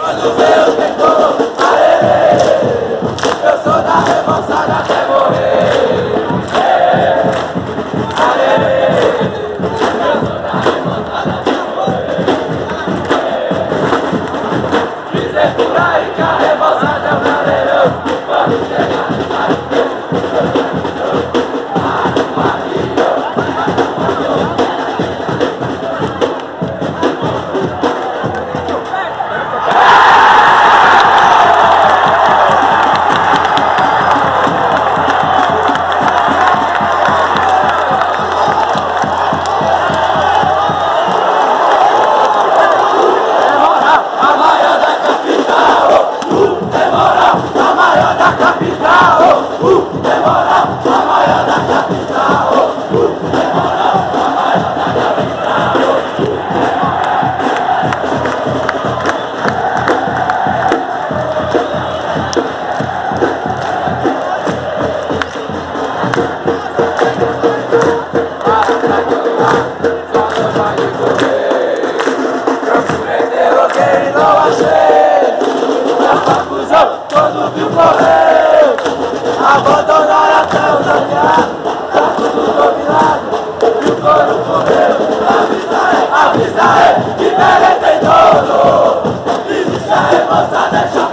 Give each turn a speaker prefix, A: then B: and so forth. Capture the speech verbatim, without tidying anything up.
A: quando vê o tentor, aê, eu sou da remoçada até morrer. Aê, eu sou da remoçada até morrer. Dizem por aí que a remoçada é um galeirão, quando chega no bairro. Quando viu correr, abandonaram até os aliados, tá tudo dominado, e o couro correu. Avisa é, avisa é, que Belém tem dono, existe a remoçada, deixa